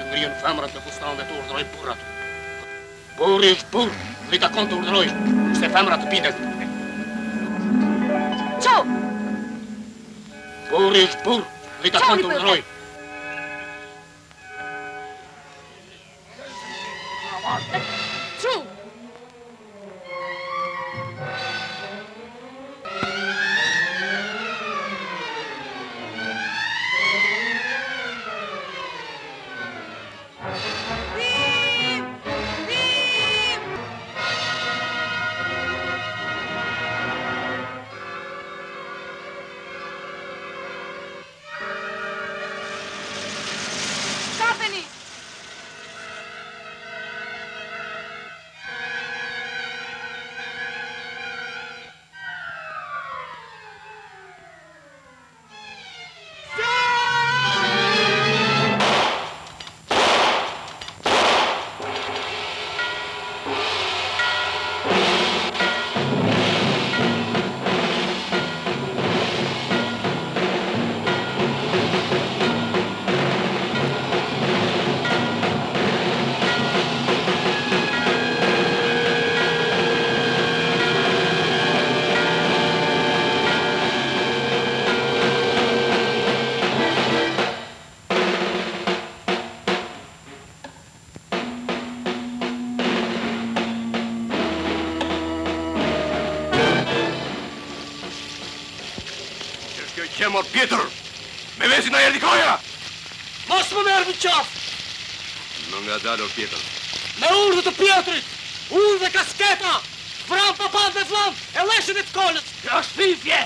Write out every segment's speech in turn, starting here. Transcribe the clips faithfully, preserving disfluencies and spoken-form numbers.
Ngrihen femrat në fustan dhe të urdhroj burrat. Burri është burr, dhe i takon të urdhroj, se femrat të bindet. Qo! Burri është burr, dhe i takon të urdhroj. Qo! Qemor Pjetër, me vesi na erdi koja! Mos më merë në qafë! Në nga dalë, Pjetër. Me urdhë të Pjetrit, unë dhe kasketa, vram papan dhe flam, e leshën e të kolës! Kjo është fifje!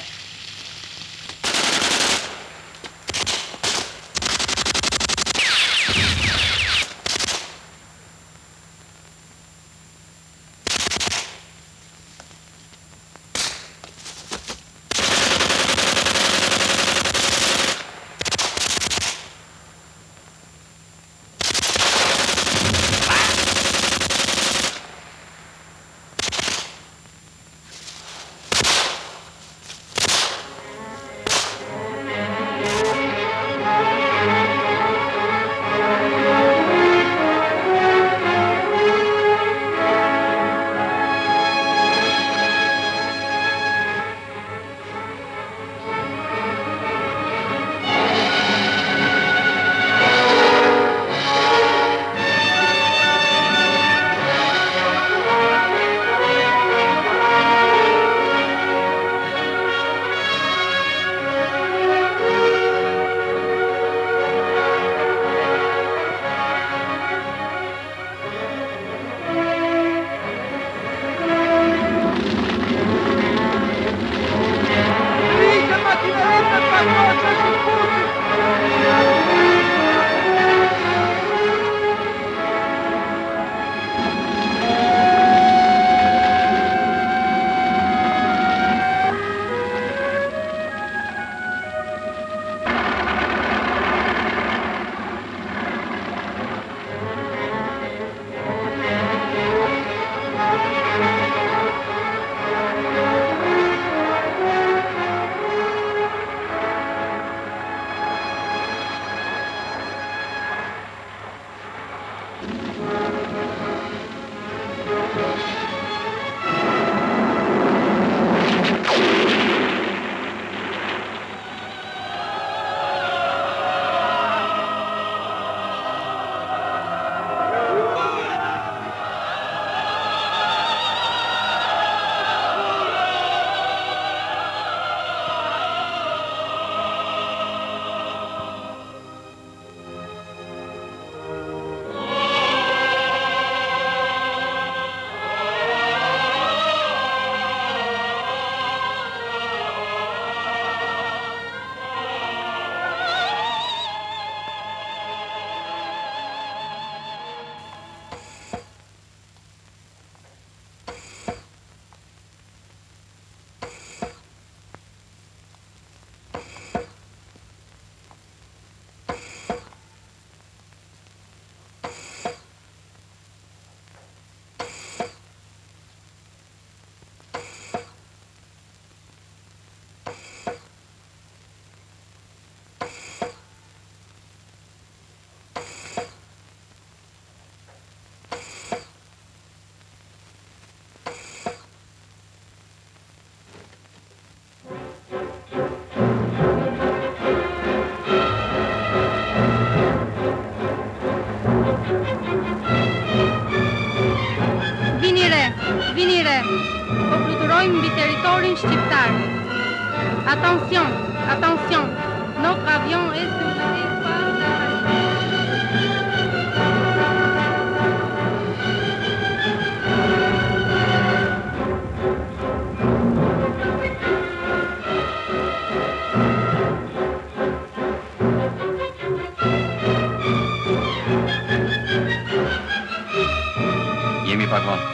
kalojnë mbi territorin shqiptar. Atención, atención. Notre avion est sur le territoire Jemi pak vonë.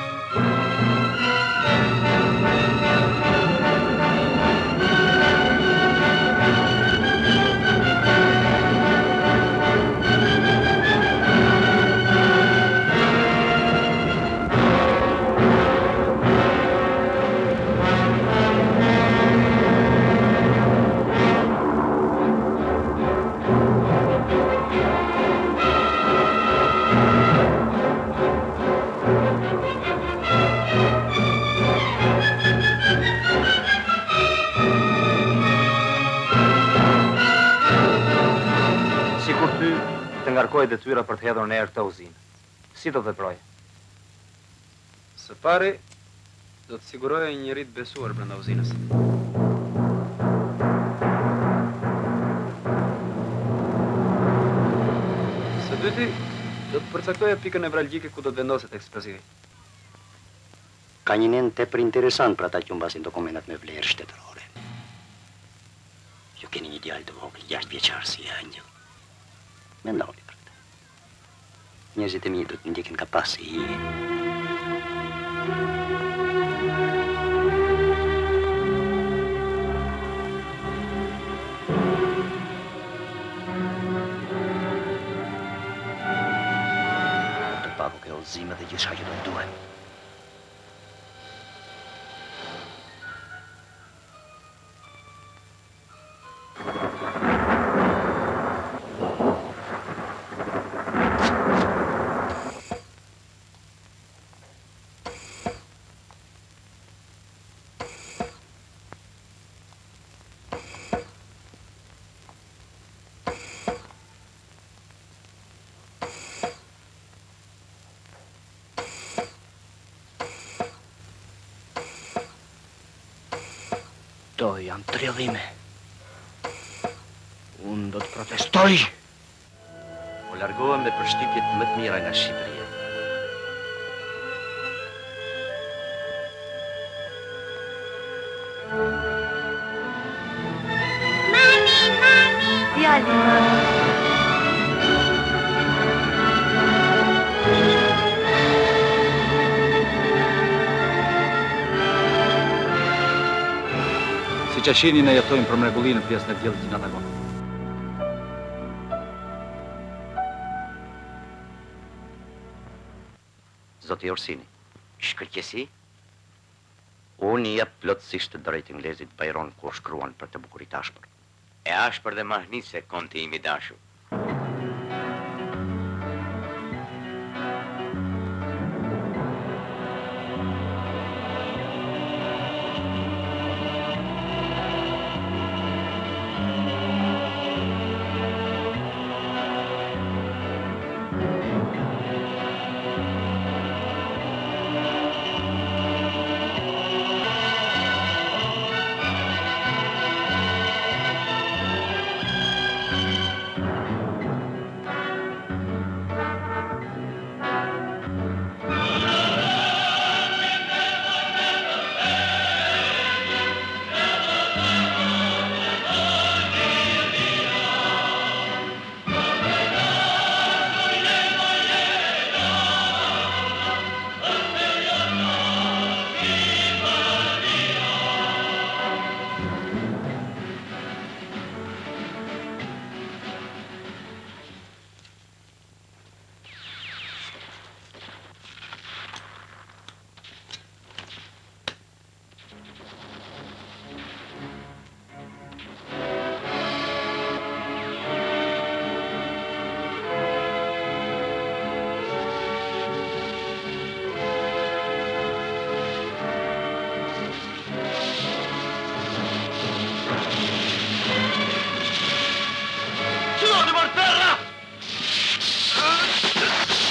Ngarkoj detyra për të hedhur në erë të uzinë. Si do të veproj? Së pari, do të siguroja një njeri të besuar brenda uzinës. Së dyti, do të përcaktoja pikën nevralgjike ku do të vendoset eksplozivi. Ka një nen tepër interesant për ata që humbasin dokumentat me vlerë shtetërore. Ju keni një djalë të vogël, gjashtë vjeçar si angjëll. Mendoni për këtë. Njerëzit e mi do të ndjekin ka pas i... Të pagu ke udhëzime dhe gjithçka që do të duhen. To janë trilline. Unë do të protestoj. U largohem me përshtypjet më të mira nga Shqipëria. Mami, mami! Djali, mami. Që shini ne jetojmë për mrekullinë në pjesën e diellit që na takon. Zoti Orsini, shkërqesi? Unë i jep plotësisht të drejtë anglezit Byron kur shkruan për të bukurit ashpër. E ashpër dhe mahnitse, konti imi dashur.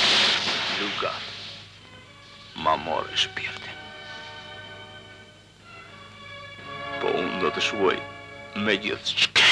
Ma morë shpirtin. të shuaj me gjithë çka.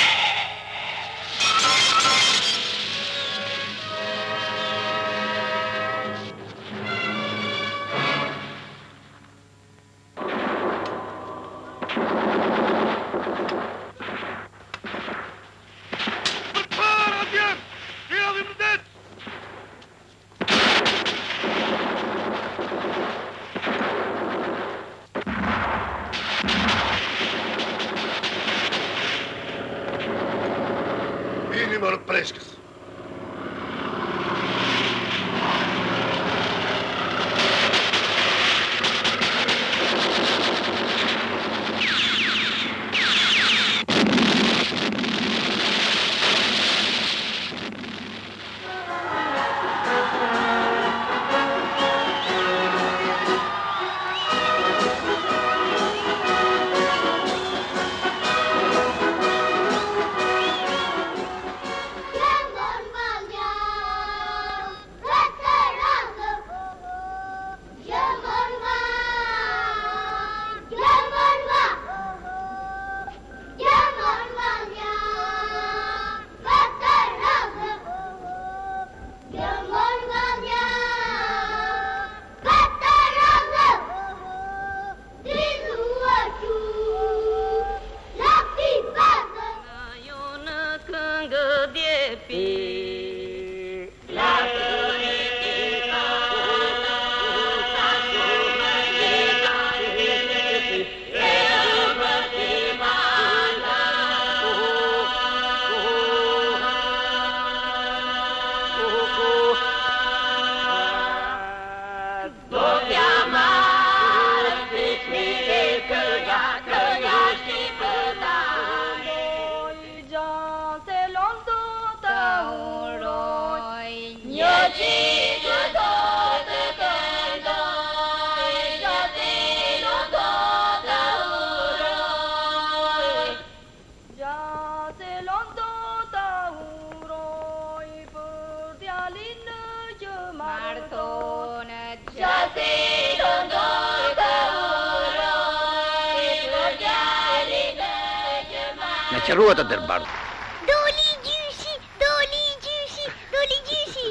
Që ruat të dërbardh. Doli gjyshi, doli gjyshi, doli gjyshi.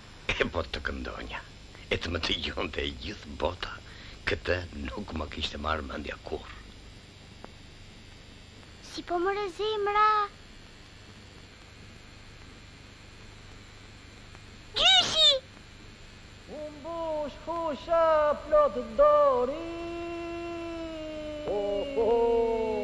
E po të këndonja, e të më të gjonte e gjithë bota, këtë nuk më kishte marrë mendja kur. Si po më rëzimra. Gjyshi! Unë bush fusha plot dori. Oh, oh.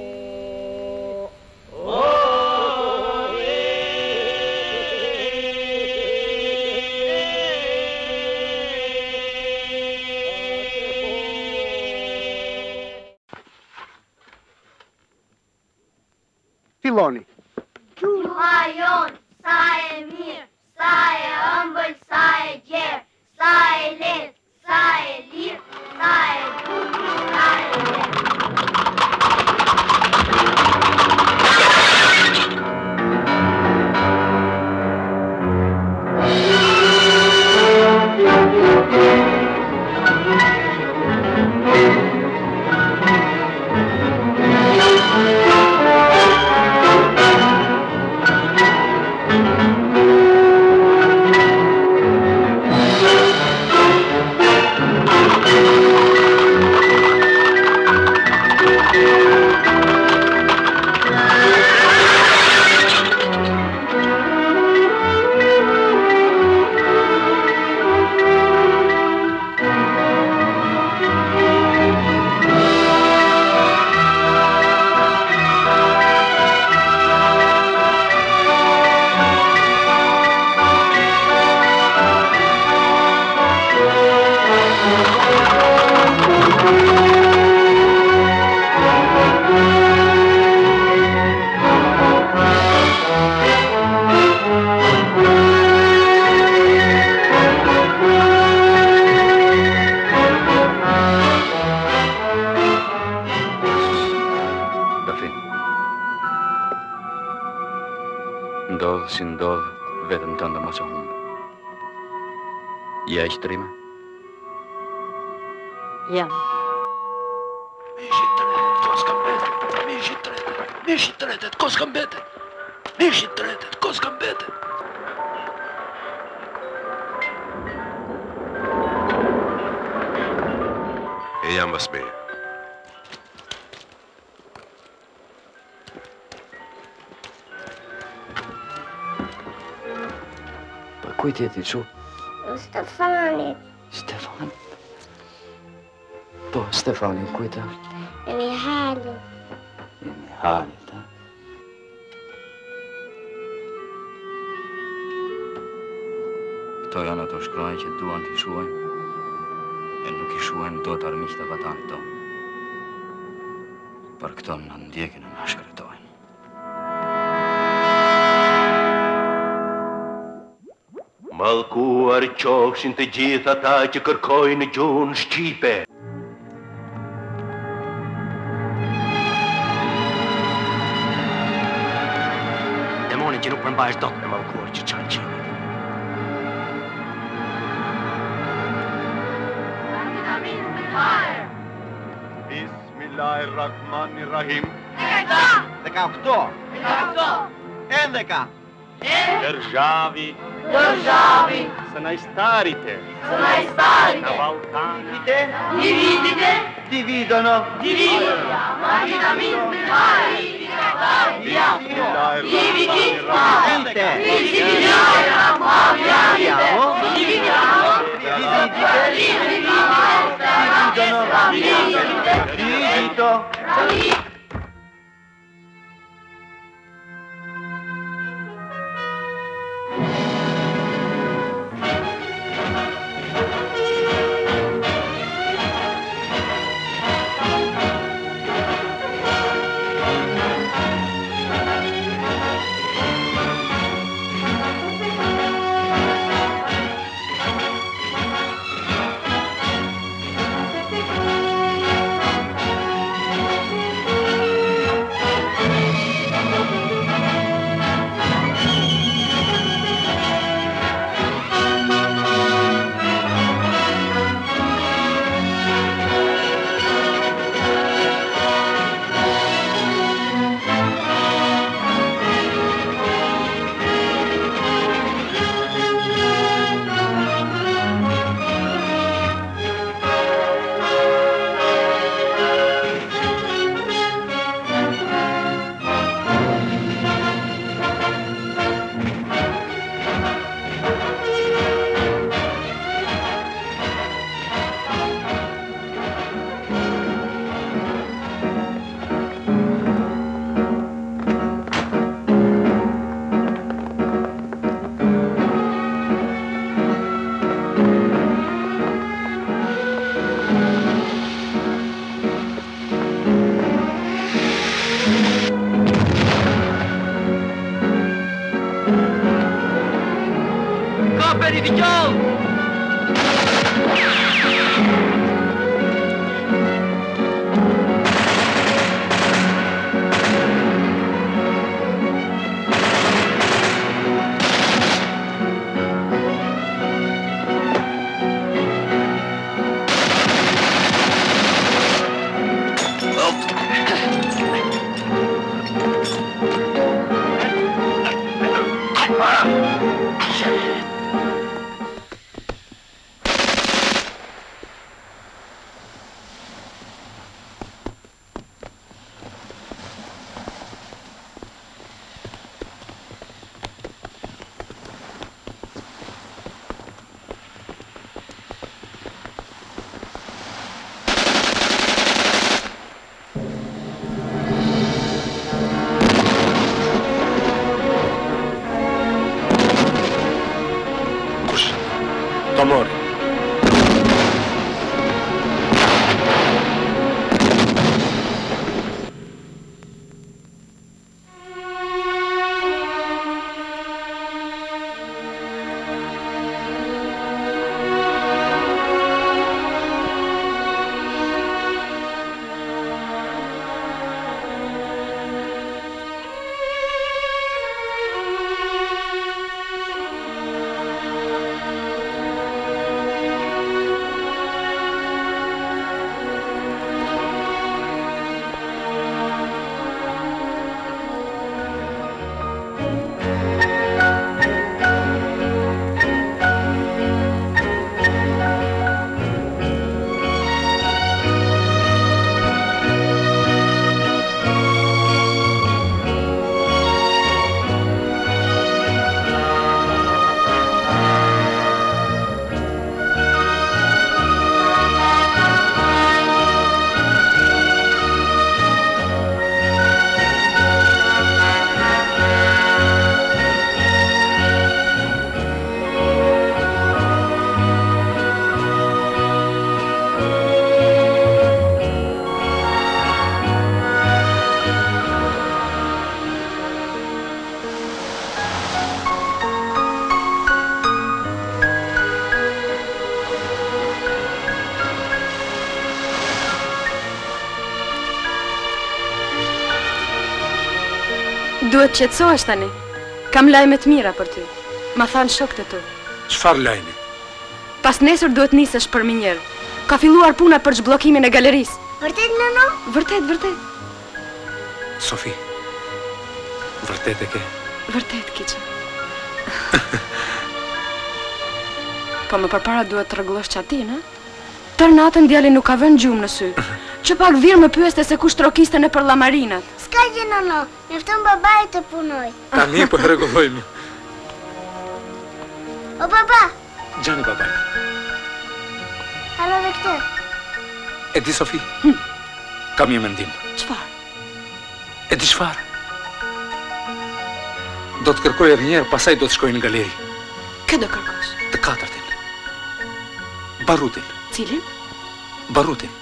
Filloni. Gjuha jon, sa e mirë, sa e ëmbël, sa e gjerë, sa e lehtë, sa e lirë, sa e bukur, sa e lehtë. Ndodhë si ndodhë, vetëm të ndë mos e humbë. Ja i shtrime? Jam. Mi shqitëre, të s'ka vetë, mi shqitëre. Ništa tretet, koskam bete. Ništa tretet, koskam bete. Ejam vas med. Pa kuj ti je ti čuo? Stefani. Stefan? Po, Stefani, kuj ta? Mihailo. Mihali, ta? Toi on tuossa kroonit ja tuon ti suoin. Ennuki suoin tuotar mihta vatani to. Park tonnan diekinen askari toin. Malku ar tjoch sin te gjitha ta që kërkojnë gjunë Shqipe. Demonin që nuk përmbahesh dot me mallkuar që çan qeni. Bismillahirrahmanirrahim. δεκαοκτώ. έντεκα. Державі. Державі. Санайстарите. Санайстарите. На Балкани. Dividite. Dividono. Dividono. Magnanimamente pari. Dividite. Dividono. Dividito. Kaperi di djallë! Amore. Duhet qetësohesh tani. Kam lajme të mira për ty. Ma thanë shokët e tu. Çfarë lajmi? Pas nesër duhet nisesh për minjerë. Ka filluar puna për zhbllokimin e galerisë. Vërtet, nëno? Vërtet, vërtet. Sofi, vërtet e ke? Vërtet, Kiçë. Po më përpara duhet të rregullosh çatin, ha? Tër natën djali nuk ka vënë gjumë në sy. Që pak virë më pyeste se kush trokiste në për llamarinat. S'ka gjë, nëno. Mjafton babai të punoj. Tani po rregullojmë. O baba. Gjani babaj. Halo dhe këtë. E di Sofi? Hm. Kam një mendim. Çfarë? E di çfarë? Do të kërkoj edhe një herë, pastaj do të shkoj në galeri. Kë do kërkosh? Të katërtin. Barutin. Cilin? Barutin.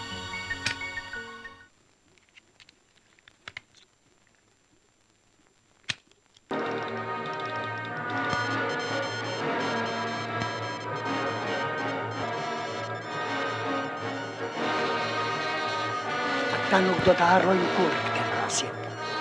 Ata nuk do të harrojnë kurrë këtë rasje.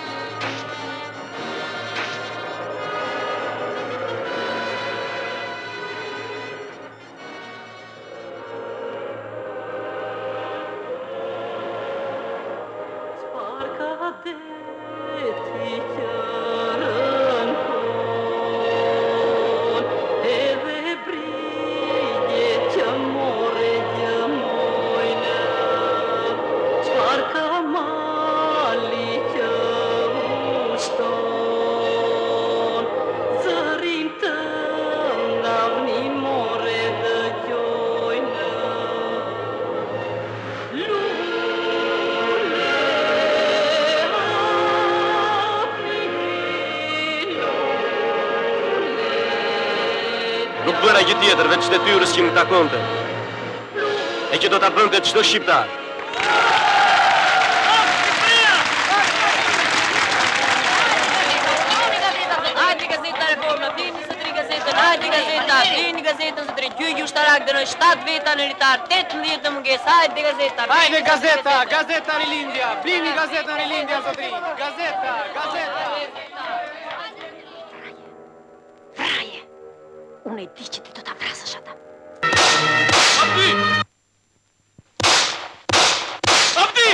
Nuk bëra gjë tjetër veç detyrës që më takonte. E që do ta bënte çdo shqiptar. Hajde gazeta Reforma, vini së tri gazetën, hajde gazeta, vini gazetën së tri, gjyq ushtarak dënoj shtatë veta në ritar, tetëmbëdhjetë në munges, hajde gazeta. Hajde gazeta, gazeta Rilindja, vini gazeta Rilindja së tri, gazeta, gazeta. Fraje, unë e di që ti do ta vrasësh ata. Abdi! Abdi!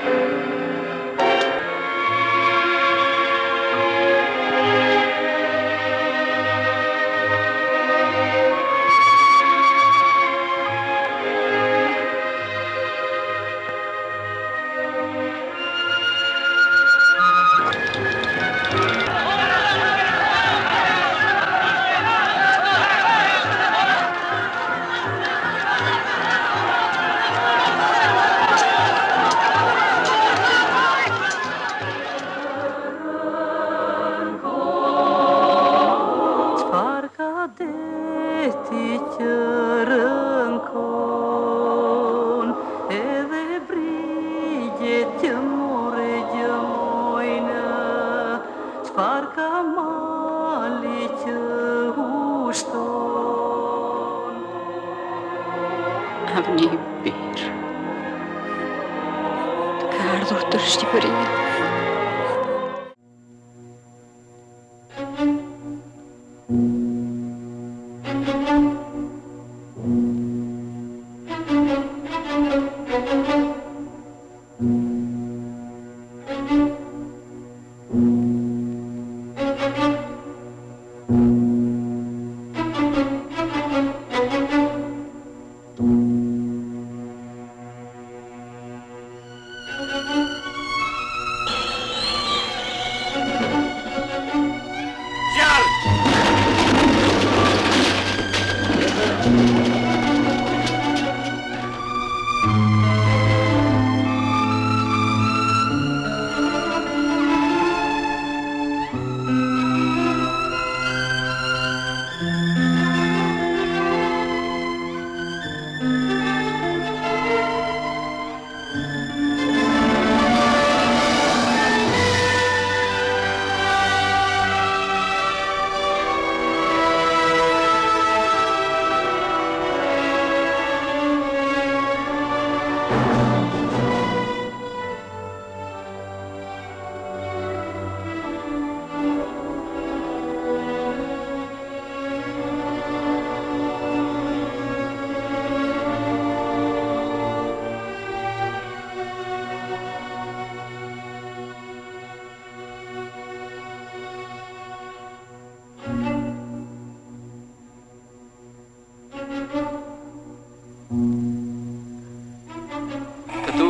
Avni bir. Ka ardhur tër Shqipëria.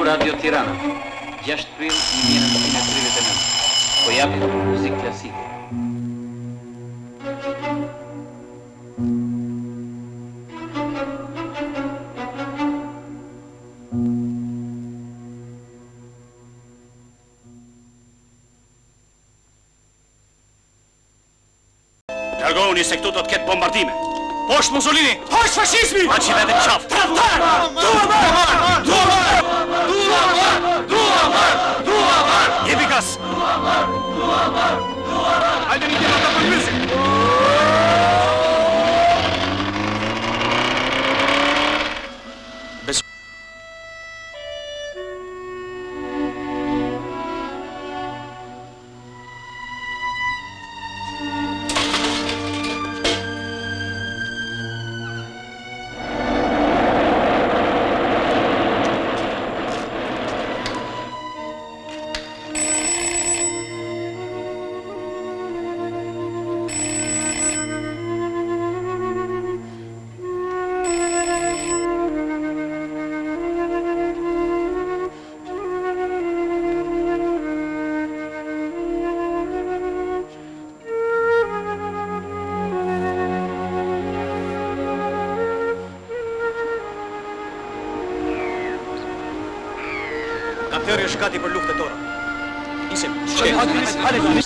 Radio Tirana, gjashtë prill një mijë e nëntëqind e tridhjetë e nëntë. Po japim muzikë klasike. Largohuni se këtu do të ketë bombardime. Poshtë Mussolini! Poshtë fashizmi! Pa që vetë qafë! Tradhtar! Dua marë! Dua marë! Dua marë! Dua marë! Dua marë! Jepi gas! Dua marë! Dua marë! Dua marë! Hajde një tjera të për mëzik! Besu... Kanteri është gati për luftet tona. Nisim. Shkej. Hajde, hajde.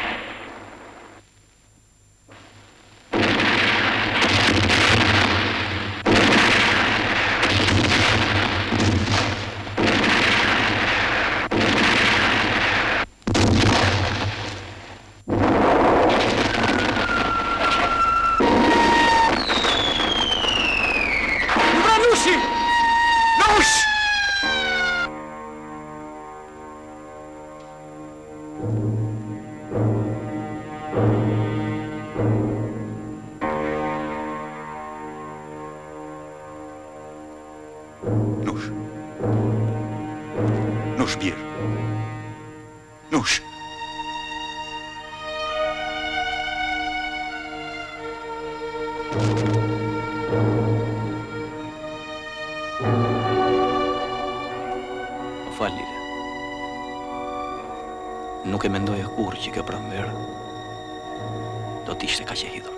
Nush bjerë. Nush. O fal, Lile. Nuk e mendoja kur që kjo pranverë do t'ishte kaq e hidhur.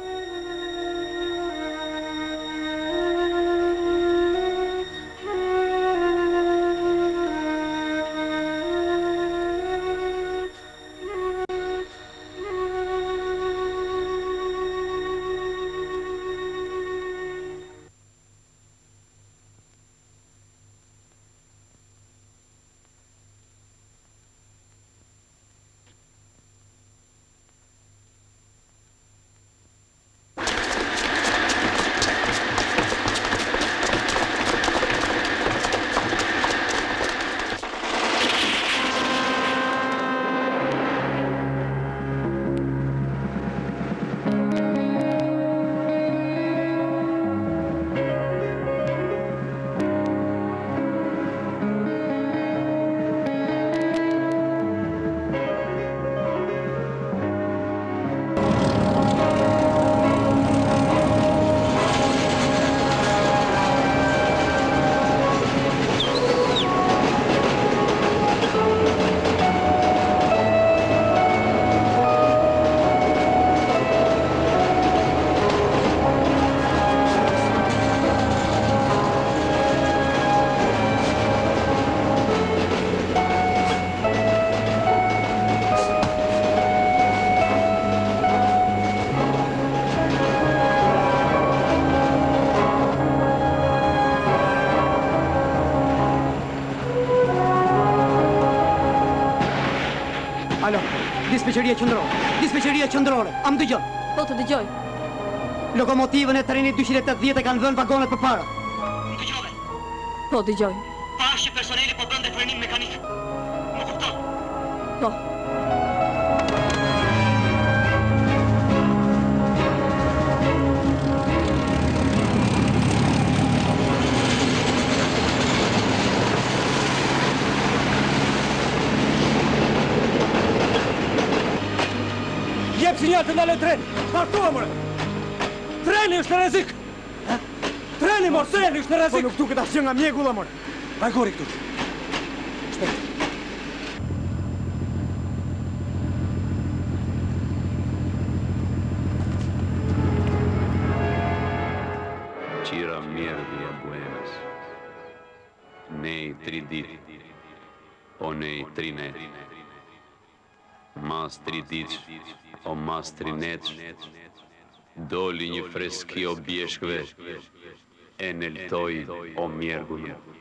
Alo, dispeqeria qendrore, dispeqeria qendrore, a më dëgjon? Po të dëgjoj. Lokomotivën e trenit dyqind e tetëdhjetë e kanë dhënë vagonet përpara. Më dëgjove? Po dëgjoj. Pash që personeli po bënde frenim mekanik. Më kupton? Po. Jep sinjal të ndaloj tren. Partua, more. Treni është në rrezik. Treni, more, treni është në rrezik. Po nuk duket asgjë nga mjegulla, more. Vajgori këtu. shtet. Qira mjerë e Buenos. Nej tri ditë, o nej tri net. Mas tri ditë, o mas tri net. Doli një freski o bjeshkve, e neltoj o mjergullë.